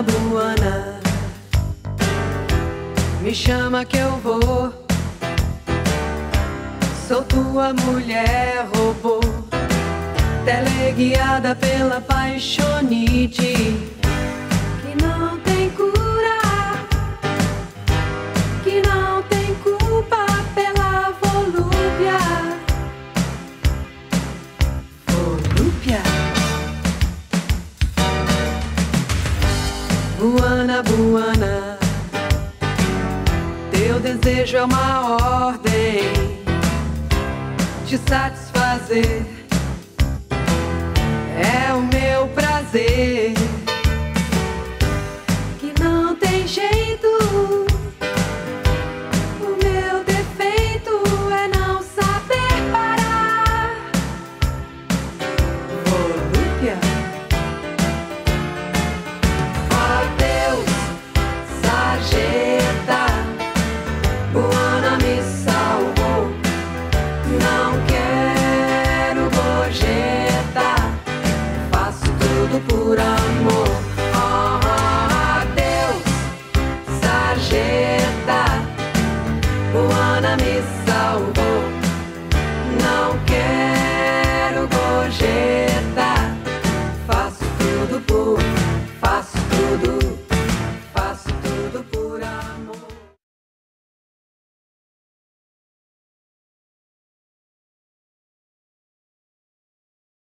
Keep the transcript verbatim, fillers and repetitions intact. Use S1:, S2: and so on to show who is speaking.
S1: Buana, Buana, me chama que eu vou. Sou tua mulher robô, teleguiada pela paixonite que não tem cura, que não tem culpa pela volúpia. Volúpia. Buana, Buana, teu desejo é uma ordem, te satisfazer é o meu prazer.